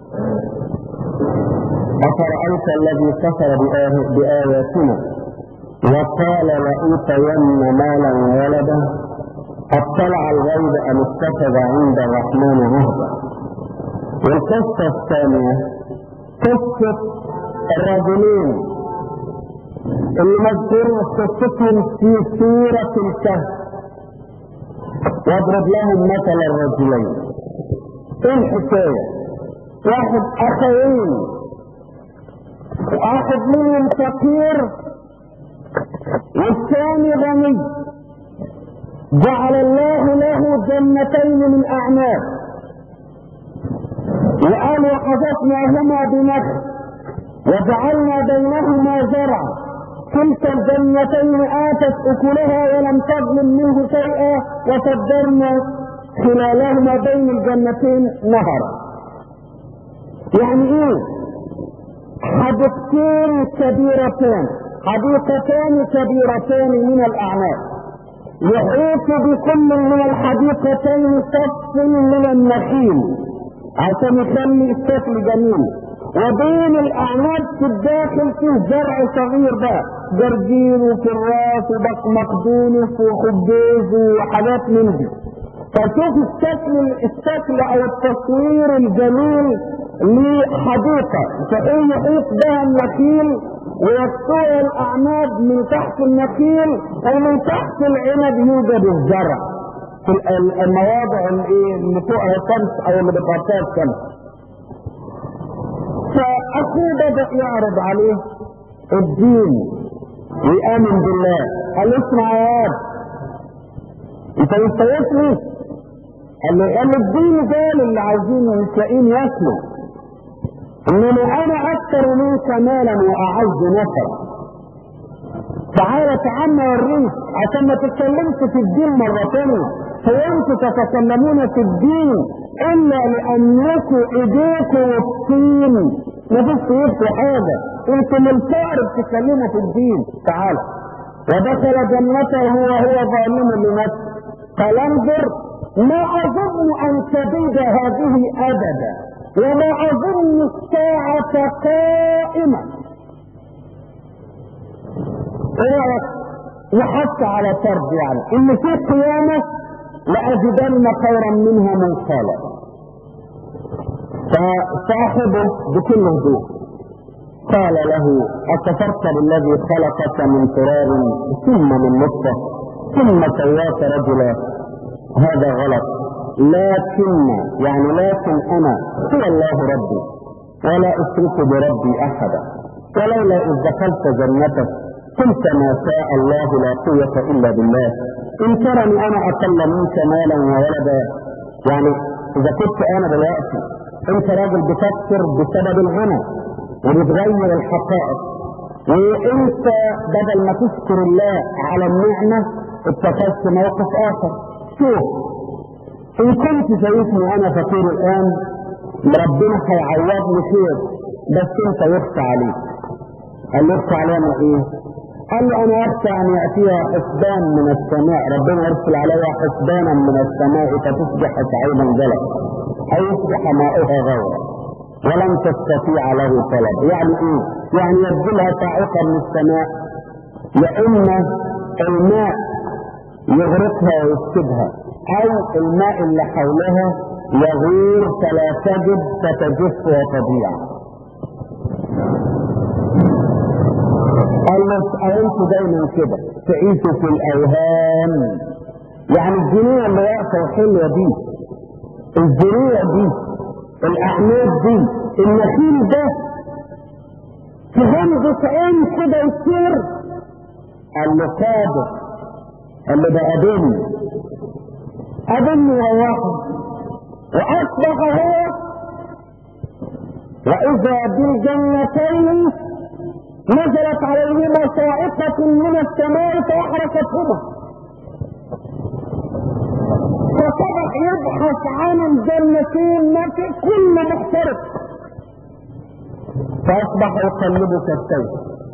أفرأيت الذي كفر بآياتنا وقال لأوتين مالا وولدا اطلع الغيب أم اتخذ عند الرحمن عهدا. والقصة الثانية قصة الرجلين اللي مذكورين قصتهم في سورة الكهف. واضرب لهم مثل الرجلين. ايه الحكاية؟ واحد اخوين، واحد منهم فقير والثاني غني، جعل الله له جنتين من اعناب وقال وحفظناهما بنخل وجعلنا بينهما زرعا، كلتا الجنتين آتت أكلها ولم تظلم منه شيئا وفجرنا خلالهما بين الجنتين نهرا. يعني ايه؟ حديقتان كبيرتان من الأعناب، يحيط بكل من الحديقتين صف من النخيل عشان يخلي الشكل جميل، وبين الأعناب في الداخل فيه زرع صغير بقى، جرجير وكراس ومقدونس وخبيز وحاجات من دي. فشوف الشكل او التصوير الجميل لحديقة يحيط بها النخيل ويقطع الأعناب من تحت النخيل، ومن تحت العنب يوجد الزرع في المواضع اللي فوقها الشمس او اللي بتغطيها الشمس. فأخوه بدأ يعرض عليه الدين ويآمن بالله. قال له اسمع يا واد، انت مستويتني؟ قال له الدين ده اللي عايزين المسلمين ياكلوا، انما انا اكثر منك مالا واعز نفرا، تعالى تعالى اوريك عشان ما تتكلمش في الدين مرة تانية. هو انتوا تتكلمون في الدين الا لانكم ايديكم والطين، مفيش في ايدكم حاجة، انتوا من الفقر بتتكلموا في الدين. تعالى. ودخل جنته وهو ظالم لنفسه قال انظر ما اظن ان تبيد هذه ابدا وما اظن الساعة قائمة. ايه يحط على فرض يعني ان في قيامة لأجدن خيرا منها منقلبا. فصاحبه بكل هدوء قال له أكفرت بالذي خلقك من تراب ثم من نطفة ثم سواك رجلا؟ هذا غلط. لكن أنا هو الله ربي ولا أشرك بربي أحدا. ولولا إذ دخلت جنتك قلت ما شاء الله لا قوة إلا بالله. إن ترني أنا أقل منك مالا وولدا، يعني إذا كنت أنا دلوقتي أنت راجل بتكثر بسبب الغنى وبتغير الحقائق، وأنت بدل ما تشكر الله على النعمة اتخذت موقف آخر. شوف، إن كنت شايفني أنا فقير الآن ربنا هيعوضني خير، بس أنت يخفى عليك. قال له يخفى علينا إيه؟ قال له أنا أخشى أن يأتيها حسبان من السماء، ربنا يرسل عليها حسبانا من السماء فتصبح سعيدا جلد أو يصبح ماؤها غورا ولن تستطيع له طلب. يعني إيه؟ يعني يبذلها صاعقة من السماء، يا إما الماء يغرقها ويفسدها أو الماء اللي حولها يغير فلا تجد فتجف وتضيع. قال له أنتوا دايما كده تعيشوا في الأوهام. يعني الجنيه اللي واقفة وحلوة دي، الزريع دي، الأعناب دي، النخيل ده في غمضة عين كده يصير. قال له قادر، قال له ده أبني وواحد وأصبح هو وإذا بالجنتين نزلت عليهما صاعقة من السماء فأحرقتهما. فصبح يبحث عن الجنتين ما في كل محترق، فأصبح يقلب كالسيف.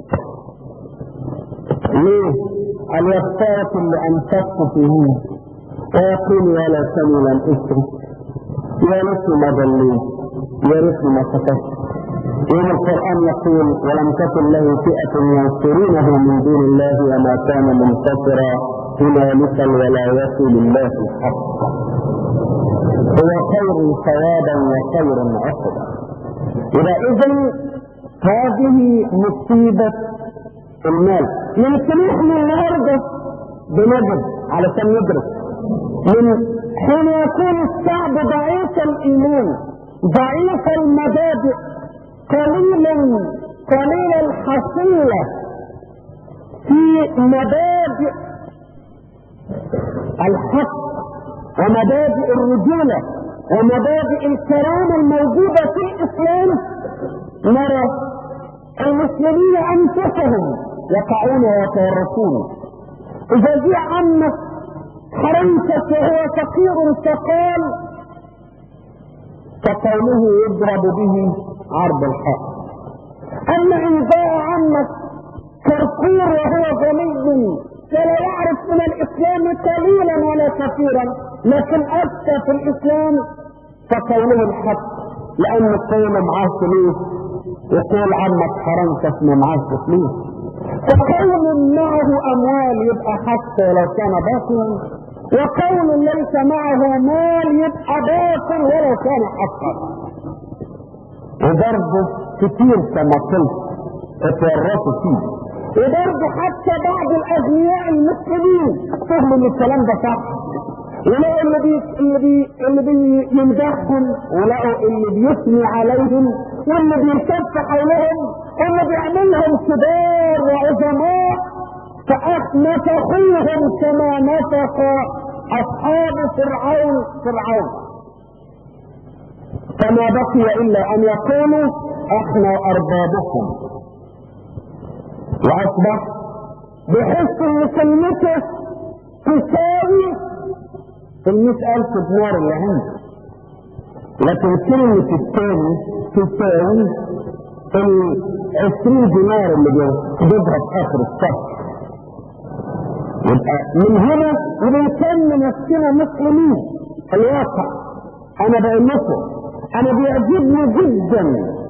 ليه؟ قال يختارك اللي أنفقت فيه ويقول يا ليتني لم أشرك، يا ريتني ما ضليت، يا ريتني ما سكت. يوم القرآن يقول ولم تكن له فئة ينصرونه من دون الله وما كان منتصرا هنالك الولاية لله الحق هو خير ثوابا وخير عقبا. إذن هذه مصيبة المال. يمكن احنا النهارده بنجد علشان ندرس من حين يكون الشعب ضعيف الإيمان ضعيف المبادئ قليل الحصيلة في مبادئ الحق ومبادئ الرجولة ومبادئ الكرامة الموجودة في الإسلام، نرى المسلمين أنفسهم يقعون ويتورطون. إذا جاء عمك حرمتك وهو فقير فقال كقوله يضرب به عرض الحق. أما إن جاء عمك كركور وهو غني فلا يعرف من الإسلام قليلا ولا كثيرا لكن أفتى في الإسلام فقوله الحق، لأن القوم معاه فلوس يقول عمك حرمتك ما معاه فلوس. فقوم معه أموال يبقى حتى لو كان باطلا، وقوم ليس معه مال يبقى باطل ولو كان حقا. وبرضه كتير كما قلت اتورطوا فيه، وبرضه حتى بعض الأغنياء المسلمين فهموا ان الكلام ده صح، ولقوا اللي بيمدحهم ولقوا اللي بيثني عليهم واللي بيرتد حولهم واللي بيعملهم كبار وعظماء، فنفخوهم كما نفخ أصحاب فرعون فما بقي إلا أن يقولوا احنا أربابكم. وأصبح بحيث ان كلمته تساوي 100,000 دينار اللي عنده، لكن كلمة الثاني تساوي 20 دينار اللي بيقبضها في اخر الشهر. يبقى من هنا بنسمي نفسنا مسلمين. الواقع انا بقول لكم انا بيعجبني جدا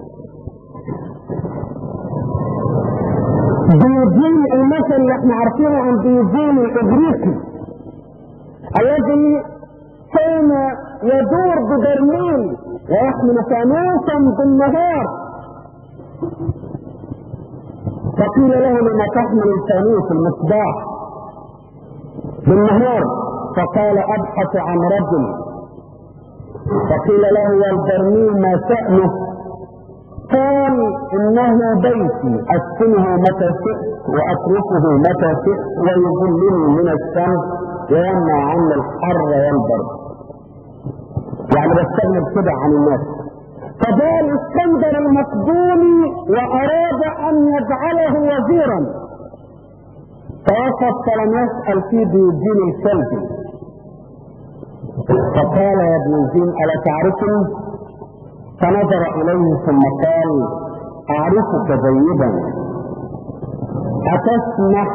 ديوجين المثل اللي احنا عارفينه عن ديوجين الاغريقي الذي كان يدور ببرميل ويحمل فانوسا بالنهار، فقيل له لما تحمل الفانوس المصباح بالنهار؟ فقال ابحث عن رجل. فقيل له والبرميل ما شأنه؟ قال انه بيتي اسكنه متى شئت واتركه متى شئت ويظلني من الشمس ويمنع عني الحر والبرد. يعني بستغنى كده عن الناس. فجاء الاسكندر المقدوني واراد ان يجعله وزيرا، فوقف فلم يسأل في ديوجين الكلبي، فقال يا ديوجين الا تعرفني؟ فنظر اليه ثم قال اعرفك جيدا، اتسمح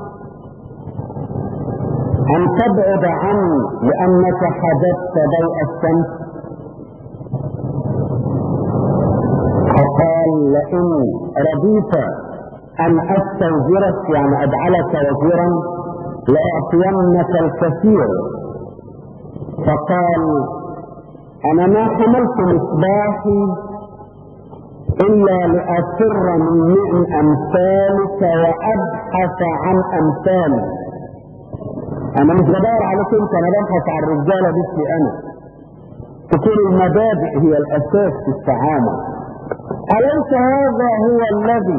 ان تبعد عني لانك حجبت ضوء الشمس؟ فقال لئن رضيت ان استوزرك يعني اجعلك وزيرا لاعطينك الكثير. فقال انا ما حملت مصباحي الا لافر من امثالك وابحث عن امثالي. انا مش بدور عليك انت، انا ببحث عن الرجاله دي انا. تكون المبادئ هي الاساس في التعامل. اليس هذا هو الذي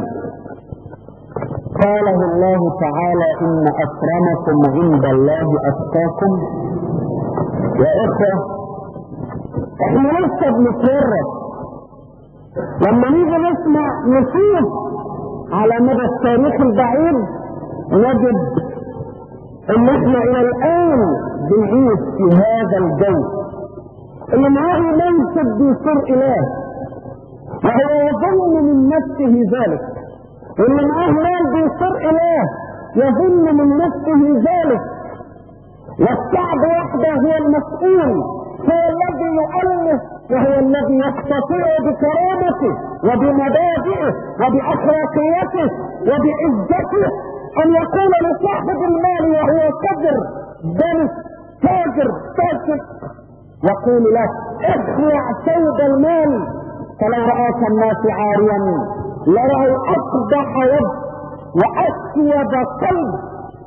قاله الله تعالى ان اكرمكم عند الله اتقاكم؟ يا اخوه احنا لسه بنتفرج، لما نيجي نسمع نشوف على مدى التاريخ البعيد نجد ان احنا الى الان بنعيش في هذا الجو اللي معاه منصب بيصير اله وهو يظن من نفسه ذلك، واللي معاه مال بيصير اله يظن من نفسه ذلك، والشعب وحده هو المسؤول، هو الذي يؤلف وهو الذي يستطيع بكرامته وبمبادئه وبأخلاقيته وبعزته ان يقول لصاحب المال وهو كبر بل تاجر يقول له اخلع ثوب المال، فلو رآك الناس عاريا لرأوا اقبح وجه واسود قلب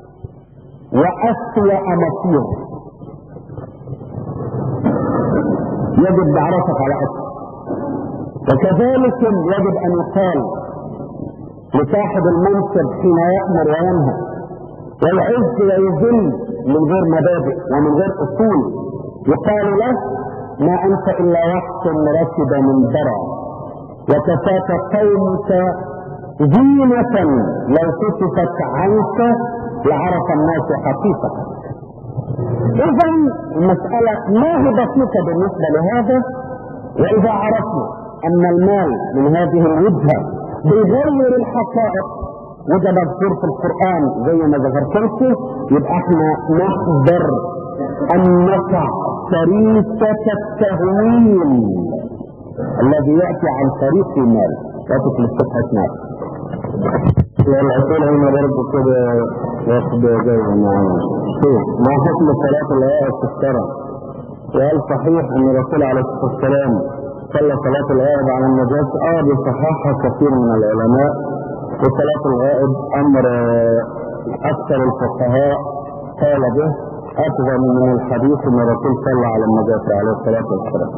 واسوأ مصير. يجب دعوتك على أسف. وكذلك يجب أن يقال لصاحب المنصب حين يأمر وينهى ويعز ويذل من غير مبادئ ومن غير أصول، يقال له ما أنت إلا وحش ركب من درع وكفاك قومك زينة لو كشفت عنك لعرف الناس حقيقتك. إذا المسألة ما هي بسيطة بالنسبة لهذا، وإذا عرفنا أن المال من هذه الوجهة بيغير الحقائق وده مذكور في القرآن زي ما ذكرت، يبقى احنا نحذر أن نقع شريكة التهويل الذي يأتي عن طريق المال. لا تكلف فتحة مال. والأسئلة هنا برضه كده واخد جاية معانا. شوف ما حكم صلاة الغائب في الشرع؟ وهل صحيح أن الرسول عليه الصلاة والسلام صلى صلاة الغائب على النجاة؟ بصححها كثير من العلماء، وصلاة الغائب أمر أكثر الفقهاء قال به أفضل من الحديث أن الرسول صلى على النجاة عليه الصلاة والسلام.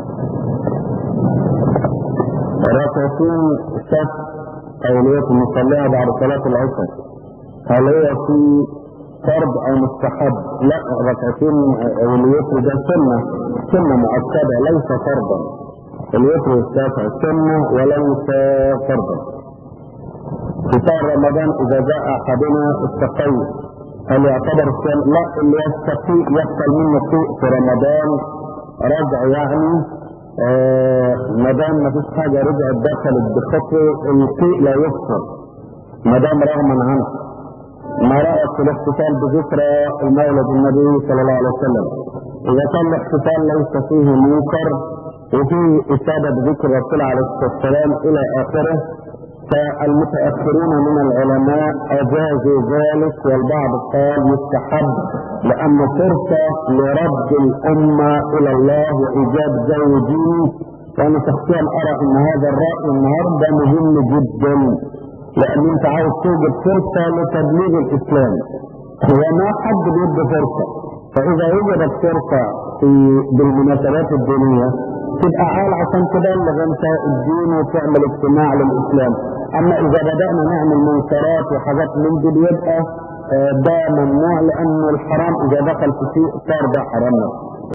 الركعتين شك أولية المصلية بعد صلاة العشاء هل هي في فرض أو مستحب؟ لا، ركعتين أولية ده سنة مؤكدة ليس فرضا. الوتر والشافع سنة وليس فرضا. في شهر رمضان اذا جاء احدنا التقي هل يعتبر الصيام؟ لا، اللي يستقي يحصل منه سوء في رمضان رجع يعني ما دام ما فيش حاجه رجعت دخلت بخطوه السوء لا يفطر ما دام رغما عنه. ما رايك في الاحتفال بذكرى المولد النبي صلى الله عليه وسلم؟ اذا كان الاحتفال ليس فيه منكر وفيه افاده بذكر الرسول عليه الصلاه والسلام الى اخره، فالمتاخرون من العلماء اجازوا ذلك، والبعض قال يستحب لان فرصه لرد الامه الى الله وايجاد جو ديني. وانا شخصيا ارى ان هذا الراي النهارده مهم جدا، لان انت عاوز توجد فرصه لتبليغ الاسلام، هو ما حد بيدي فرصه، فاذا وجدت فرصه بالمناسبات الدينيه تبقى عال عشان تبلغ انت الدين وتعمل اجتماع للاسلام. اما اذا بدانا نعمل منكرات وحاجات من دي بيبقى ده ممنوع، لان الحرام اذا دخل في شيء صار ده حرام.